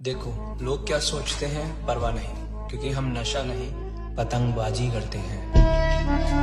देखो लोग क्या सोचते हैं परवाह नहीं, क्योंकि हम नशा नहीं पतंगबाजी करते हैं।